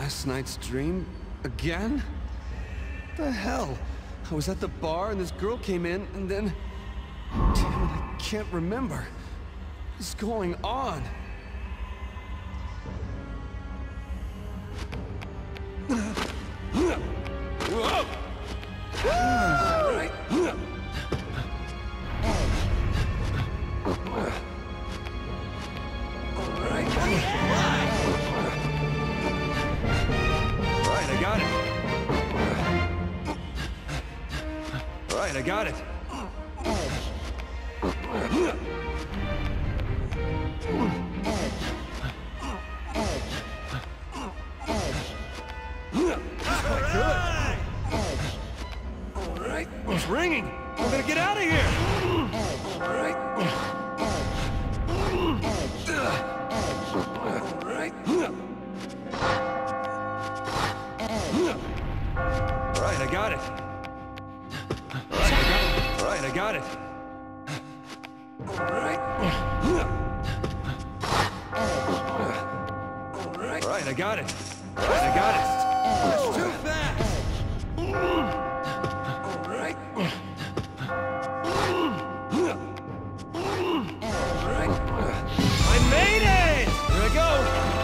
Last night's dream? Again? The hell? I was at the bar and this girl came in and then... Damn it, I can't remember. What's going on? Whoa! All right. I got it. Quite good. All right. It's ringing. I'm gonna get out of here. All right. All right. All right, I got it. I got it. All right. All right, I got it. All right, I got it. That's too fast. All right. All right. I made it! Here I go.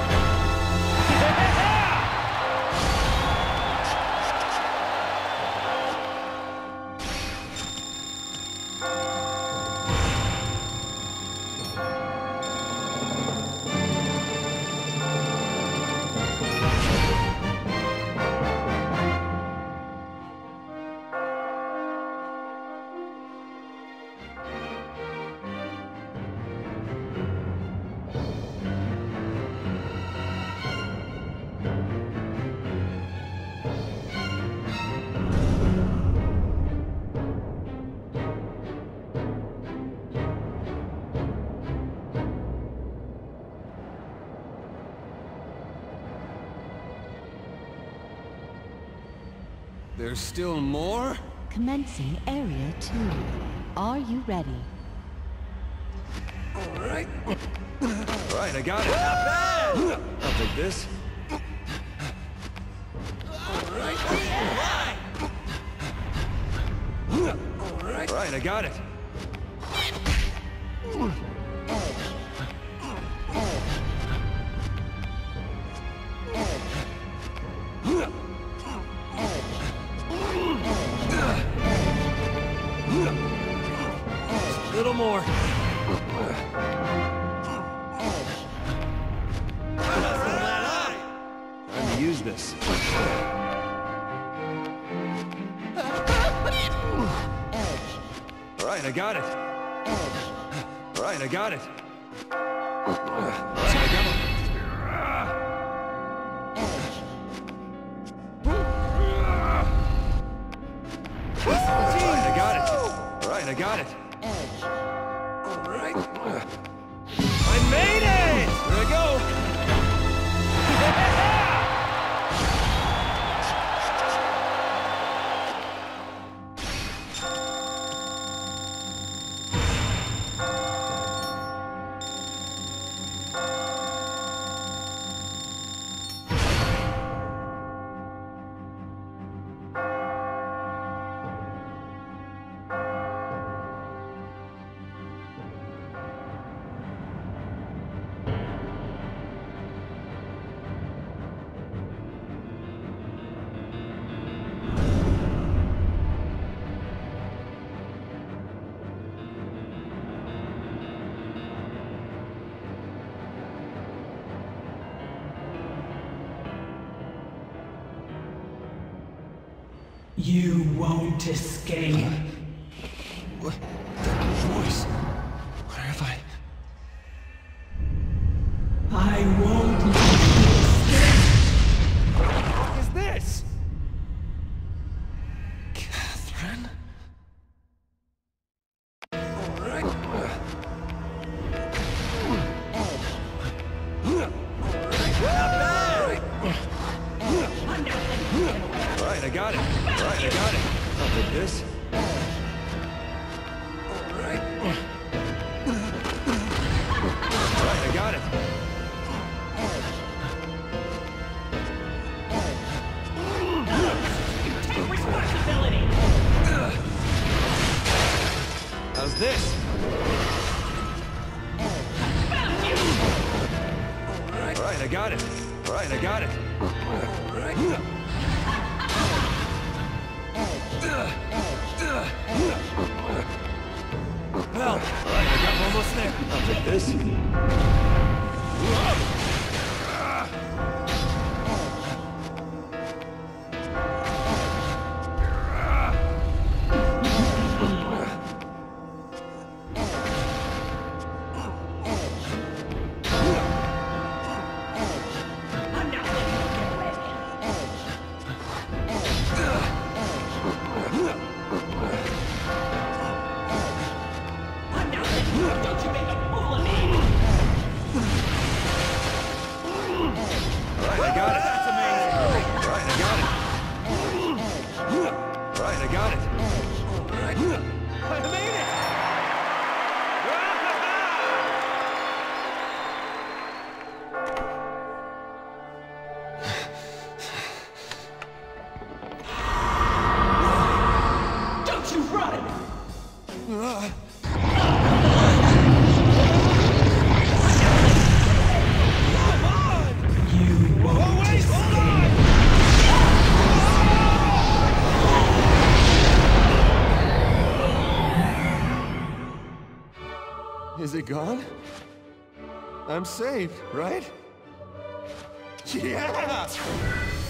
There's still more? Commencing Area 2. Are you ready? All right. All right, I got it. Not bad! I'll take this. All right. All right, I got it. A little more. Time to use this. All right, I got it. All right, I got it. All right, I got it. I got it. All right. I made it! Here I go. You won't escape. What? That voice. Where have I? I won't let you escape. What is this? Catherine? All right. All right, I got it. All right, I got it. I'll take this. All right. All right, I got it. he gone? I'm saved, right? Yeah!